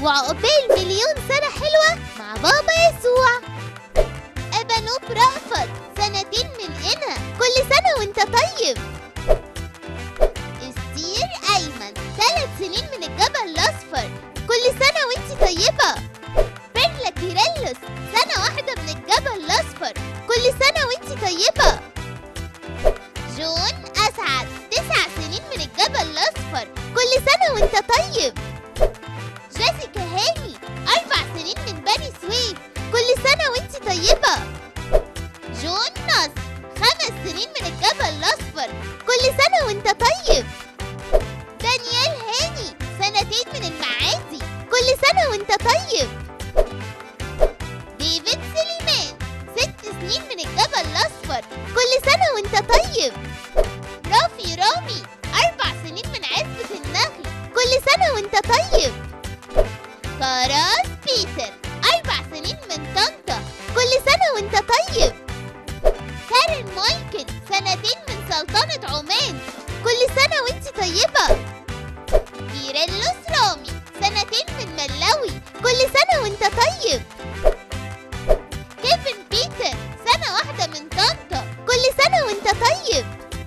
وعقبال مليون سنة حلوة مع بابا يسوع. أبا نوب رأفت 2 من هنا، كل سنة وانت طيب. استير أيمن 3 سنين من الجبل الأصفر، كل سنة وانت طيبة. بيرلا كيرلس 1 سنة من الجبل الأصفر، كل سنة وانت طيبة. جون أسعد 9 سنين من الجبل الأصفر، كل سنة وانت طيب. جيسيكا هاني 4 سنين من بني سويف، كل سنة وانت طيبة. جون نصر 5 سنين من الجبل الأصفر، كل سنة وانت طيب. دانيال هاني 2 من المعادي، كل سنة وانت طيب. ديفيد سليمان 6 سنين من الجبل الأصفر، كل سنة وانت طيب. رافي رامي 4 سنين من عزبة النخل، كل سنة وانت طيب. كراس بيتر 4 سنين من طنطا، كل سنة وانت طيب. كارين مايكل 2 من سلطنة عمان، كل سنة وانت طيبة. كيرلس رامي 2 من ملاوي، كل سنة وانت طيب. كيفن بيتر 1 من طنطا، كل سنة وانت طيب.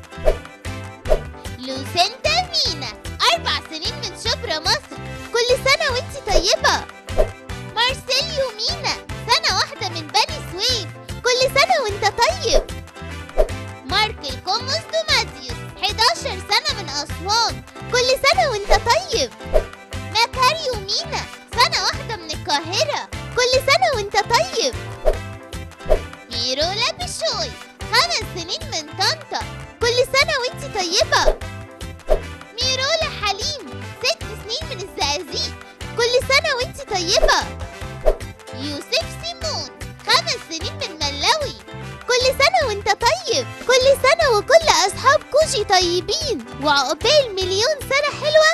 لوسندا مينا 4 سنين من شبرا مصر، كل سنة وانت طيبة. مارسيليو مينا 1 من بني سويف، كل سنة وانت طيب. ماركل كوموس دوماديوس 11 سنة من أسوان، كل سنة وانت طيب. ماكاريو مينا 1 من القاهرة، كل سنة وانت طيب. ميرولا بشوي 5 سنين من طنطا، كل سنة وانت طيبة. ميرولا حليم 6 سنين من الزقازيق، كل سنة وانت طيبة. يوسف سيمون 5 سنين من ملاوي، كل سنة وانت طيب. كل سنة وكل أصحاب كوجي طيبين، وعقبال مليون سنة حلوة